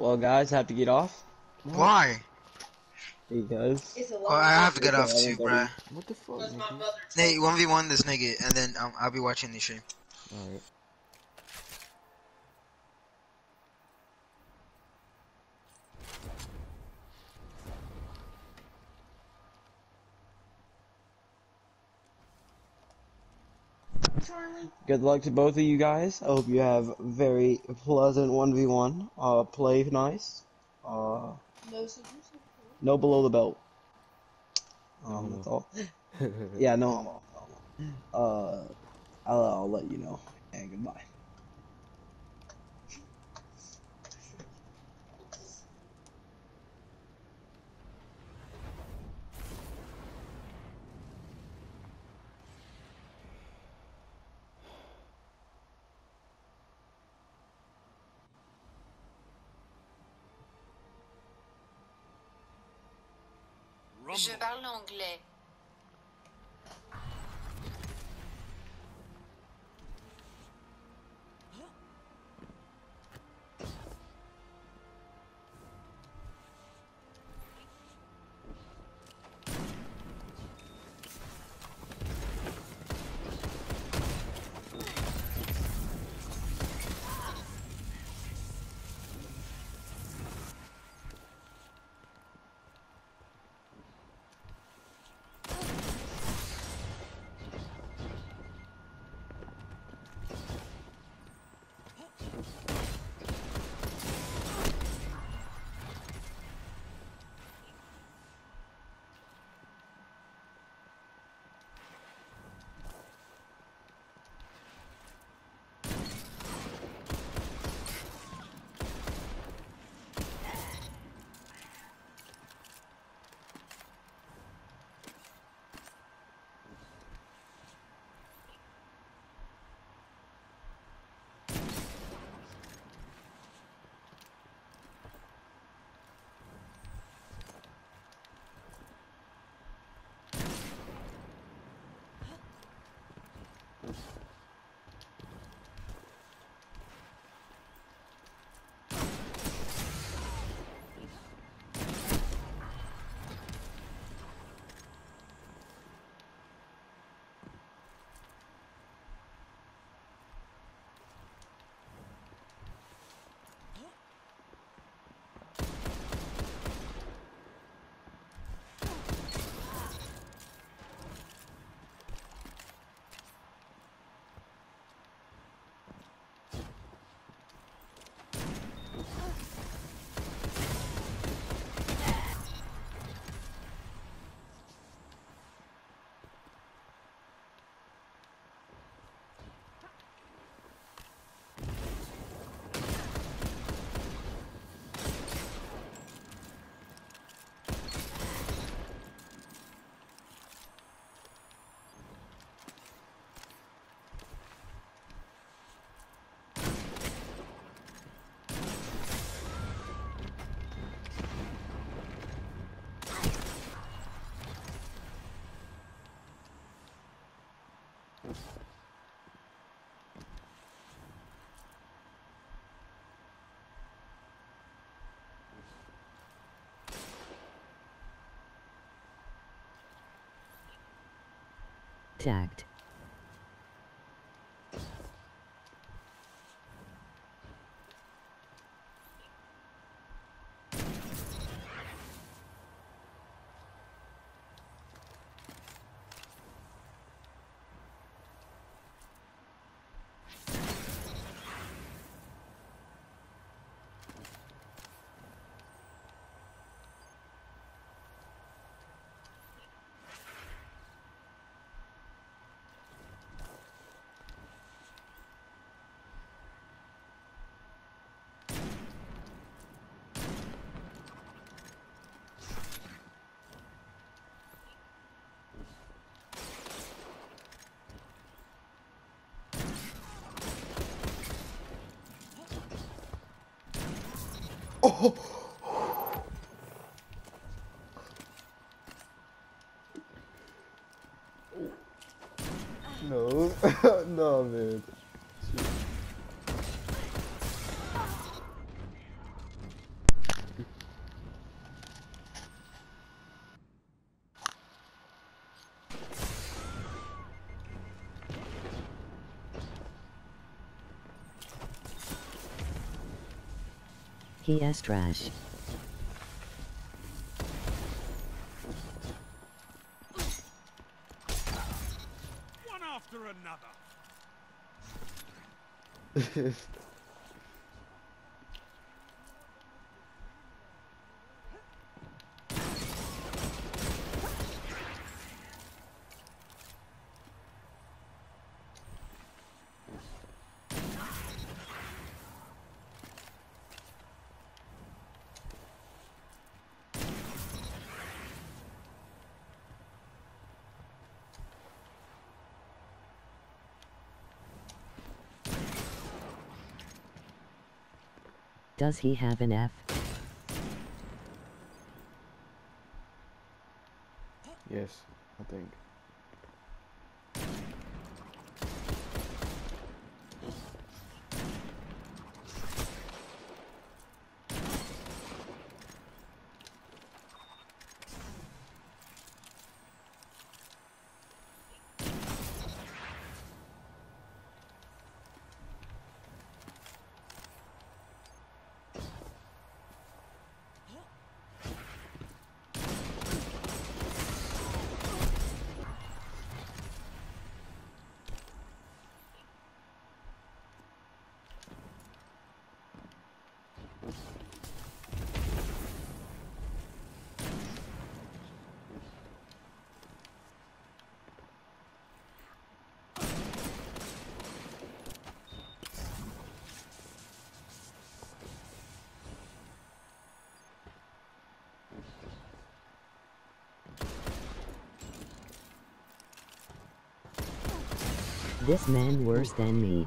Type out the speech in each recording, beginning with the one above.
Well, guys, I have to get off Why? because Oh, I have to get off it's too, bruh. 11:30. What the fuck, nigga? Nate, 1v1 this nigga, and then I'll be watching the stream. Alright. Good luck to both of you guys. I hope you have very pleasant 1v1. Play nice. No below the belt. That's all. Yeah, no homo. No homo. I'll let you know. And goodbye. Je parle anglais. Tagged. Oh! No. No, man. He is trash. One after another. Does he have an F? Yes, I think. This man worse than me.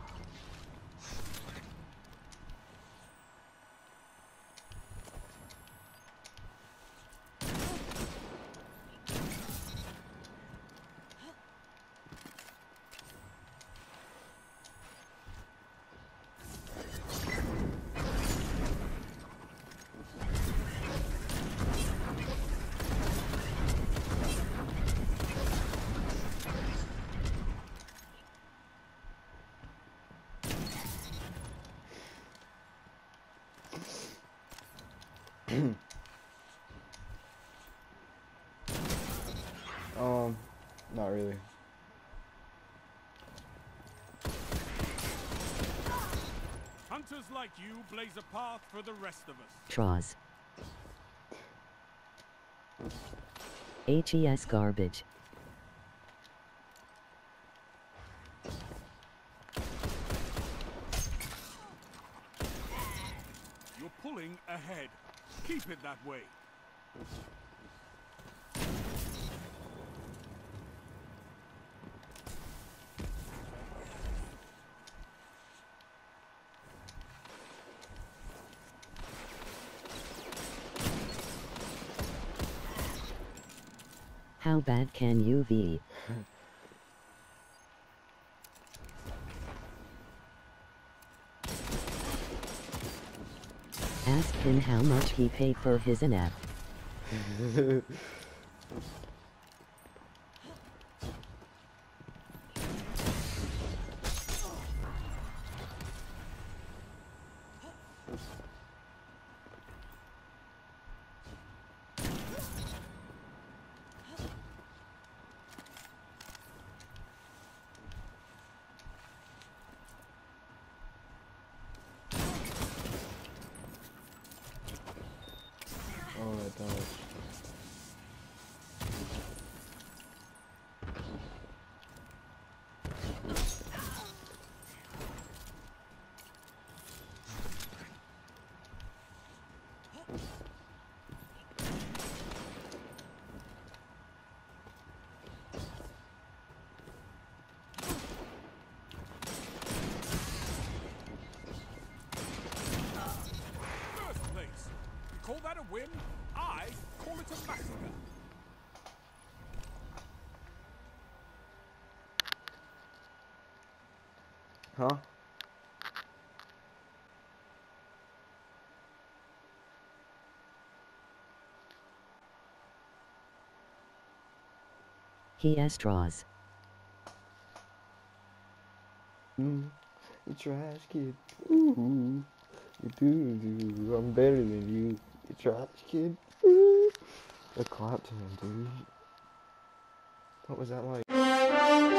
Not really. Hunters like you blaze a path for the rest of us. Traws. HES garbage. You're pulling ahead. Keep it that way. How bad can you be? Ask him how much he paid for his NF. Oh, that dodge. First place. You call that a win? I call it a massacre. Huh? He has straws. The trash kid. Ooh. You do, dude. I'm better than you. You trash kid. A clap to him, dude. What was that like?